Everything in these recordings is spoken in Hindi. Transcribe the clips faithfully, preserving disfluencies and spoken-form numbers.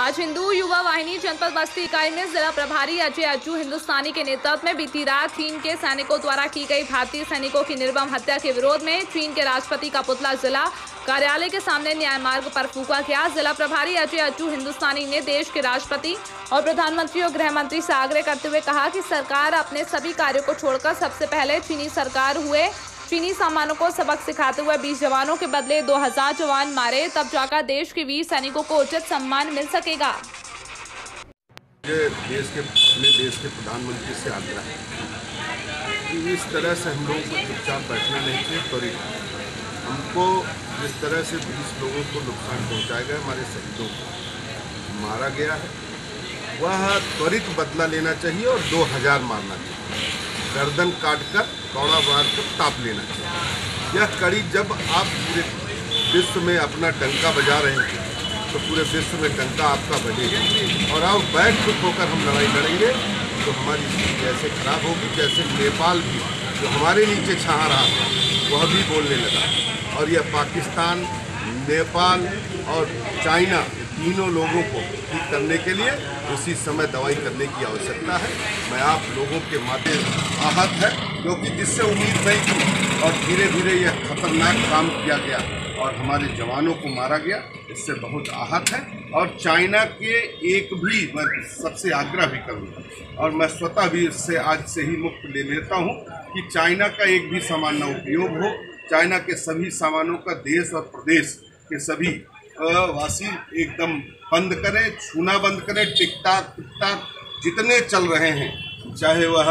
आज हिंदू युवा वाहिनी जनपद बस्ती इकाई में जिला प्रभारी अजय अज्जू हिंदुस्तानी के नेतृत्व में बीती रात चीन के सैनिकों द्वारा की गई भारतीय सैनिकों की निर्मम हत्या के विरोध में चीन के राष्ट्रपति का पुतला जिला कार्यालय के सामने न्याय मार्ग पर फूंका गया। जिला प्रभारी अजय अज्जू हिंदुस्तानी ने देश के राष्ट्रपति और प्रधानमंत्री और गृह मंत्री से आग्रह करते हुए कहा कि सरकार अपने सभी कार्यों को छोड़कर सबसे पहले चीनी सरकार हुए चीनी सामानों को सबक सिखाते हुए बीस जवानों के बदले दो हजार जवान मारे, तब जाकर देश के वीर सैनिकों को उचित सम्मान मिल सकेगा। देश के अपने देश के प्रधानमंत्री से आग्रह है कि इस तरह से हम लोगों को चुपचाप बैठना नहीं चाहिए। त्वरित हमको जिस तरह से बीस लोगों को नुकसान पहुंचाया गया, हमारे शहीदों को मारा गया है, वह त्वरित बदला लेना चाहिए और दो हजार मारना चाहिए। गर्दन काटकर कौड़ा मार कर ताप लेना चाहिए। यह कड़ी जब आप पूरे विश्व में अपना डंका बजा रहे हैं तो पूरे विश्व में डंका आपका बजेगा और आप बैठ चुप होकर हम लड़ाई लड़ेंगे तो हमारी स्थिति जैसे खराब होगी जैसे नेपाल भी जो हमारे नीचे छा रहा था वह भी बोलने लगा। और यह पाकिस्तान, नेपाल और चाइना तीनों लोगों को ठीक करने के लिए उसी समय दवाई करने की आवश्यकता है। मैं आप लोगों के माध्यम आहत है क्योंकि जिससे उम्मीद नहीं थी और धीरे धीरे यह खतरनाक काम किया गया और हमारे जवानों को मारा गया, इससे बहुत आहत है। और चाइना के एक भी मैं सबसे आग्रह भी करूँगा और मैं स्वतः भी इससे आज से ही मुक्त ले लेता हूँ कि चाइना का एक भी सामान न उपयोग हो। चाइना के सभी सामानों का देश और प्रदेश के सभी वासी एकदम बंद करें, छूना बंद करें। टिकटॉक टिकटॉक जितने चल रहे हैं, चाहे वह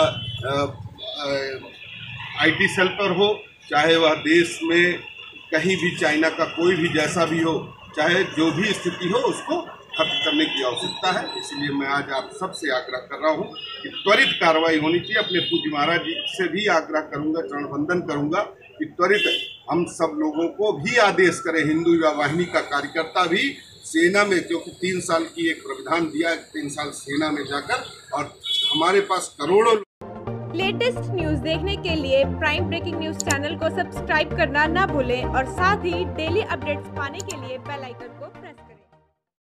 आईटी सेल पर हो, चाहे वह देश में कहीं भी चाइना का कोई भी जैसा भी हो, चाहे जो भी स्थिति हो, उसको खत्म करने की आवश्यकता है। इसलिए मैं आज आप सबसे आग्रह कर रहा हूं कि त्वरित कार्रवाई होनी चाहिए। अपने पूज्य महाराज जी से भी आग्रह करूंगा, चरण वंदन करूंगा कि त्वरित हम सब लोगों को भी आदेश करें, हिंदू युवा वाहिनी का कार्यकर्ता भी सेना में, क्योंकि तीन साल की एक प्रावधान दिया, तीन साल सेना में जाकर, और हमारे पास करोड़ों। लेटेस्ट न्यूज देखने के लिए प्राइम ब्रेकिंग न्यूज चैनल को सब्सक्राइब करना ना भूलें और साथ ही डेली अपडेट्स पाने के लिए बेल आइकन को